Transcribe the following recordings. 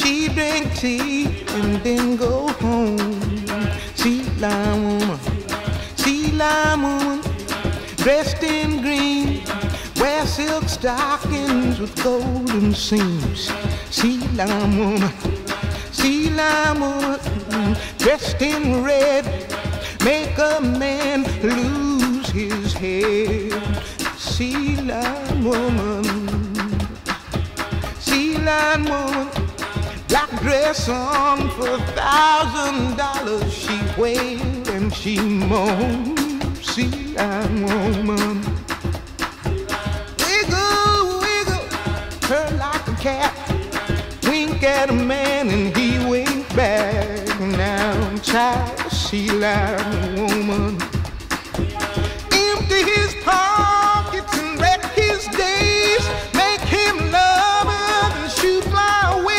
She drink tea and then go home. Sea line woman, dressed in green, wear silk stockings with golden seams. Sea line woman, dressed in red, make a man lose his head. Sea line woman, black dress on for $1,000. She wailed and she moaned. Sea line woman, wiggle, wiggle, her like a cat. Wink at a man and he winked back. Now, child, sea line woman, empty his pockets and wreck his days, make him love her and shoot fly away.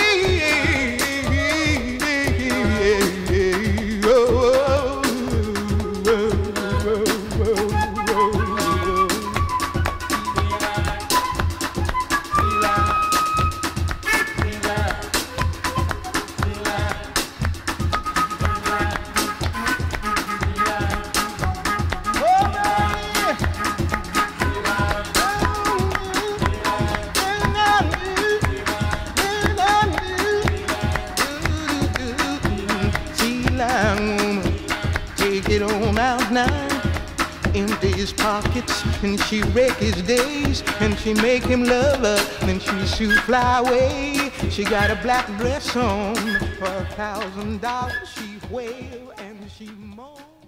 Take it on out now. Empty his pockets and she wreck his days, and she make him love her, then she shoot fly away. She got a black dress on for $1,000. She wail and she moan.